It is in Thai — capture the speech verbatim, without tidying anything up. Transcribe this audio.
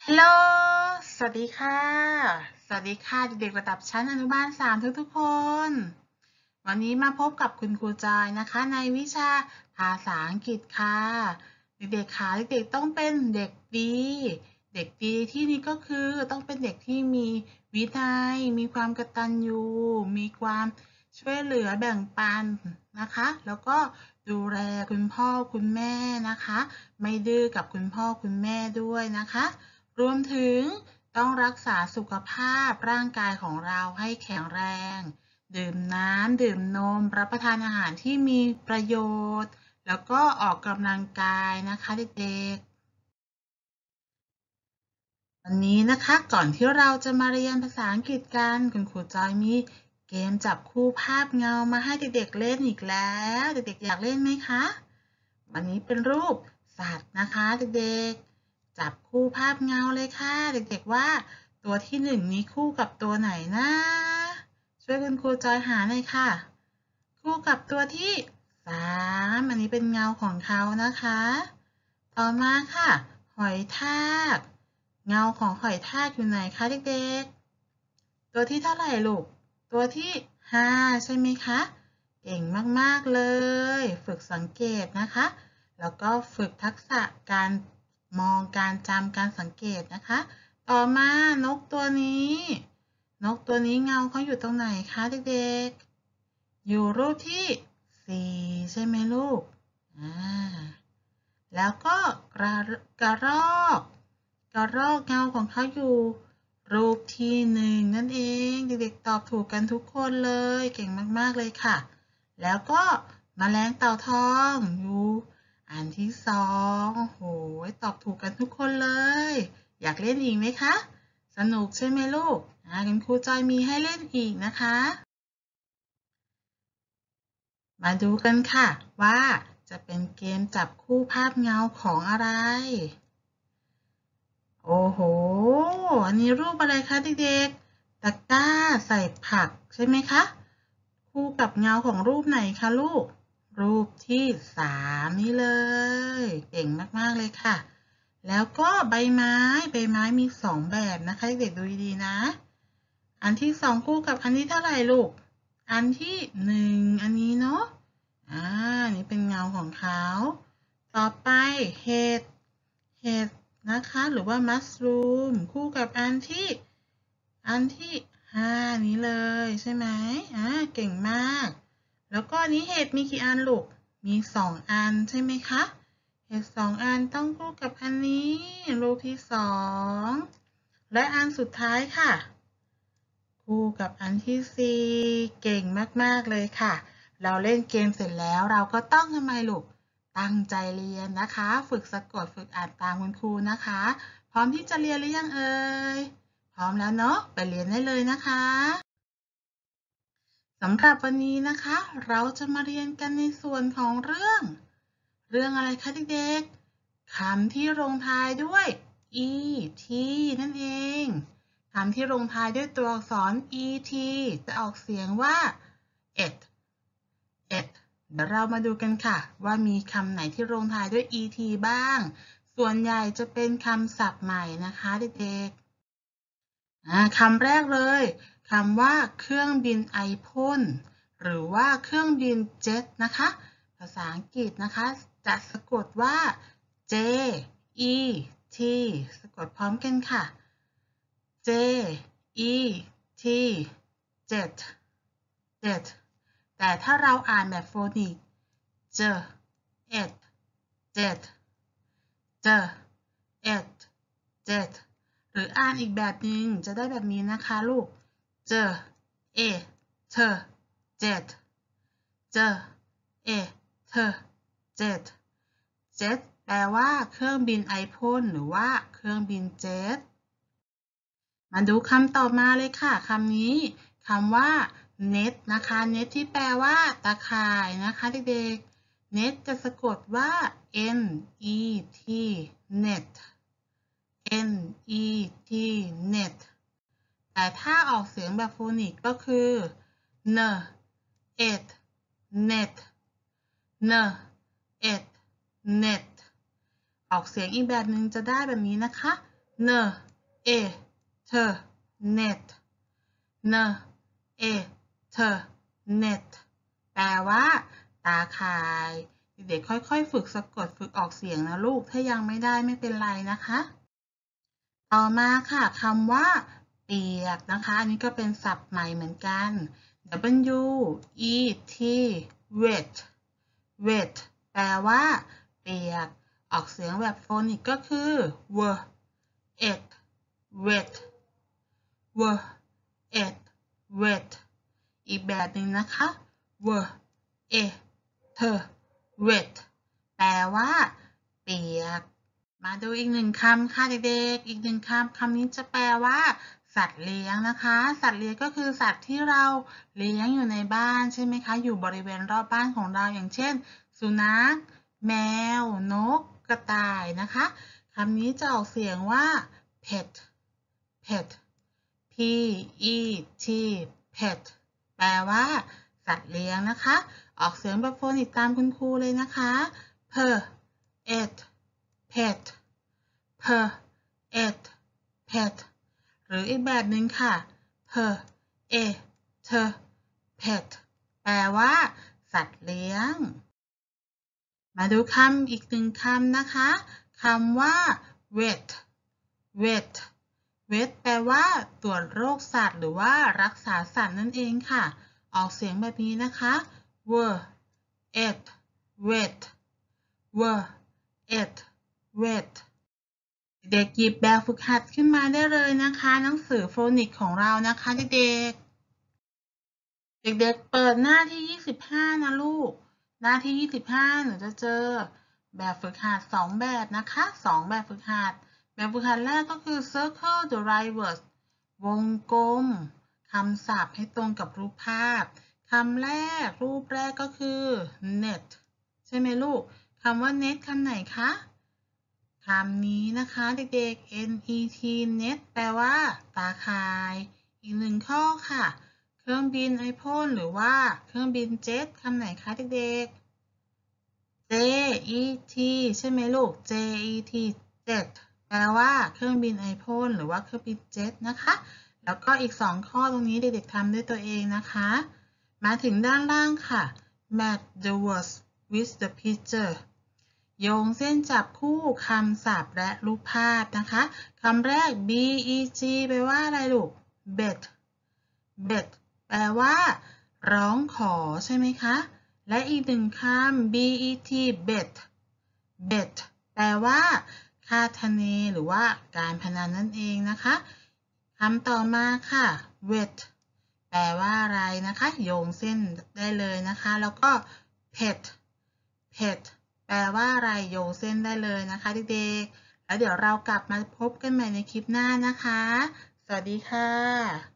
ฮัลโหลสวัสดีค่ะ สวัสดีค่ะเด็กๆระดับชั้นอนุบาลสามทุกๆคน วันนี้มาพบกับคุณครูจอยนะคะในวิชาภาษาอังกฤษค่ะ เด็กๆค่ะเด็กๆต้องเป็นเด็กดี เด็กดีที่นี้ก็คือต้องเป็นเด็กที่มีวินัย มีความกตัญญูมีความช่วยเหลือแบ่งปันนะคะ แล้วก็ดูแลคุณพ่อคุณแม่นะคะ ไม่ดื้อกับคุณพ่อคุณแม่ด้วยนะคะ รวมถึงต้องรักษาสุขภาพร่างกายของเราให้แข็งแรง ดื่มน้ำดื่มนมรับประทานอาหารที่มีประโยชน์ แล้วก็ออกกำลังกายนะคะเด็กๆวันนี้นะคะก่อนที่เราจะมาเรียนภาษาอังกฤษกันคุณครูจอยมีเกมจับคู่ภาพเงามาให้เด็กๆเล่นอีกแล้วเด็กๆอยากเล่นไหมคะวันนี้เป็นรูปสัตว์นะคะเด็กๆจับคู่ภาพเงาเลยค่ะเด็กๆว่าตัวที่หนึ่งนี้คู่กับตัวไหนนะช่วยคุณครูจอยหาหน่อยค่ะ คู่กับตัวที่สามอันนี้เป็นเงาของเขานะคะ ต่อมาค่ะ หอยทาก เงาของหอยทากอยู่ไหนคะเด็กๆ ตัวที่เท่าไหร่ลูก ตัวที่ห้าใช่ไหมคะ เก่งมากๆเลย ฝึกสังเกตนะคะ แล้วก็ฝึกทักษะการมองการจำการสังเกตนะคะ ต่อมานกตัวนี้ นกตัวนี้เงาเขาอยู่ตรงไหนคะเด็กๆ อยู่รูปที่สี่ใช่ไหมลูกอ่าแล้วก็กระกระรอกกระรอกเงาของเขาอยู่รูปที่หนึ่งนั่นเองเด็กๆตอบถูกกันทุกคนเลยเก่งมากๆเลยค่ะแล้วก็แมลงเต่าทองอยู่อันที่สองโอ้โหตอบถูกกันทุกคนเลยอยากเล่นอีกไหมคะสนุกใช่ไหมลูกอ่าคุณครูจอยมีให้เล่นอีกนะคะ มาดูกันค่ะว่าจะเป็นเกมจับคู่ภาพเงาของอะไร โอ้โห อันนี้รูปอะไรคะเด็กๆตะกร้าใส่ผักใช่ไหมคะ คู่กับเงาของรูปไหนคะลูก รูปที่สามนี่เลย เก่งมากๆเลยค่ะ แล้วก็ใบไม้ใบไม้มีสองแบบนะคะเด็กๆดูดีๆนะ อันที่สองคู่กับอันที่เท่าไหร่ลูก อันที่หนึ่งอันนี้เนาะ อ่า นี่เป็นเงาของเขา ต่อไปเห็ด เห็ดนะคะหรือว่ามัสรูมคู่กับอันที่อันที่ห้านี้เลยใช่ไหมอ่าเก่งมาก แล้วก็นี้เห็ดมีกี่อันลูก มีสองอันใช่ไหมคะ เห็ดสองอันต้องคู่กับอันนี้รูปที่สอง และอันสุดท้ายค่ะ คู่กับอันที่สี่เก่งมากๆเลยค่ะ เราเล่นเกมเสร็จแล้วเราก็ต้องทำไมลูกตั้งใจเรียนนะคะ ฝึกสะกดฝึกอ่านตามคุณครูนะคะ พร้อมที่จะเรียนหรือยังเอ่ยพร้อมแล้วเนาะไปเรียนได้เลยนะคะสำหรับวันนี้นะคะ เราจะมาเรียนกันในส่วนของเรื่อง เรื่องอะไรคะเด็กๆคำที่ลงท้ายด้วย et นั่นเองคำที่ลงท้ายด้วยตัวอักษร et จะออกเสียงว่า et et เดี๋ยวเรามาดูกันค่ะว่ามีคำไหนที่ลงท้ายด้วย et บ้าง ส่วนใหญ่จะเป็นคำศัพท์ใหม่นะคะเด็กๆคำแรกเลยคำว่าเครื่องบินไอพ่นหรือว่าเครื่องบินเจ็ตนะคะภาษาอังกฤษนะคะจะสะกดว่า J E T สะกดพร้อมกันค่ะ J E T jet jet แต่ถ้าเราอ่านแบบโฟนิก J et jet J et jet หรืออ่านอีกแบบหนึ่งจะได้แบบนี้นะคะลูก J e t jet J e t jet jet แปลว่าเครื่องบินไอพ่นหรือว่าเครื่องบินเจ็ตมาดูคำต่อมาเลยค่ะคำนี้คำว่า net นะคะ net ที่แปลว่าตาข่ายนะคะเด็กๆ net จะสะกดว่า n e t net n e t net แต่ถ้าออกเสียงแบบโฟนิกก็คือ n et net n et net ออกเสียงอีกแบบหนึ่งจะได้แบบนี้นะคะเนเอเธอเน็ตเนเอเธอเน็ตแปลว่าตาข่ายเด็กๆค่อยๆฝึกสะกดฝึกออกเสียงนะลูกถ้ายังไม่ได้ไม่เป็นไรนะคะต่อมาค่ะคำว่าเปียกนะคะอันนี้ก็เป็นศัพท์ใหม่เหมือนกัน W E T wet wet แปลว่าเปียกออกเสียงแบบโฟนิกก็คือ w et wet w et wet อีกแบบหนึ่งนะคะ w e t wet แปลว่าเปียกมาดูอีกหนึ่งคำค่ะเด็กๆอีกหนึ่งคำคำนี้จะแปลว่าสัตว์เลี้ยงนะคะสัตว์เลี้ยงก็คือสัตว์ที่เราเลี้ยงอยู่ในบ้านใช่ไหมคะอยู่บริเวณรอบบ้านของเราอย่างเช่นสุนัขแมวนกกระต่ายนะคะคำนี้จะออกเสียงว่า pet pet p e t pet แปลว่าสัตว์เลี้ยงนะคะออกเสียงแบบโฟนิกตามคุณครูเลยนะคะ per et pet per et pet หรืออีกแบบหนึ่งค่ะ per et pet แปลว่าสัตว์เลี้ยงมาดูคำอีกหนึ่งคำนะคะคำว่า vet vet vet แปลว่าตรวจโรคสัตว์หรือว่ารักษาสัตว์นั่นเองค่ะออกเสียงแบบนี้นะคะ w et vet w et vet เด็กหยิบแบบฝึกหัดขึ้นมาได้เลยนะคะหนังสือโฟนิกของเรานะคะเด็กๆเด็กๆเปิดหน้าที่ยี่สิบห้านะลูกหน้าที่ยี่สิบห้าหนูจะเจอแบบฝึกหัดสองแบบนะคะสองแบบฝึกหัดแบบฝึกหัดแรกก็คือ circle the right words วงกลมคำศัพท์ให้ตรงกับรูปภาพคำแรกรูปแรกก็คือ net ใช่ไหมลูกคำว่า net คำไหนคะคำนี้นะคะเด็กๆ net net แปลว่าตาข่ายอีกหนึ่งข้อค่ะเครื่องบินไอพ่นหรือว่าเครื่องบินเจ็ตคำไหนคะเด็กๆ jet ใช่ไหมลูก jet jet แปลว่าเครื่องบินไอพ่นหรือว่าเครื่องบินเจ็ตนะคะแล้วก็อีกสองข้อตรงนี้เด็กๆทำด้วยตัวเองนะคะมาถึงด้านล่างค่ะ match the words with the picture โยงเส้นจับคู่คำศัพท์และรูปภาพนะคะคำแรก beg แปลว่าอะไรลูก bet bet แปลว่าร้องขอใช่ไหมคะและอีกหนึ่งคำ bet bet bet แปลว่าคาดคะเนหรือว่าการพนันนั่นเองนะคะคำต่อมาค่ะ wet แปลว่าอะไรนะคะโยงเส้นได้เลยนะคะแล้วก็ pet pet แปลว่าอะไรโยงเส้นได้เลยนะคะเด็กๆแล้วเดี๋ยวเรากลับมาพบกันใหม่ในคลิปหน้านะคะสวัสดีค่ะ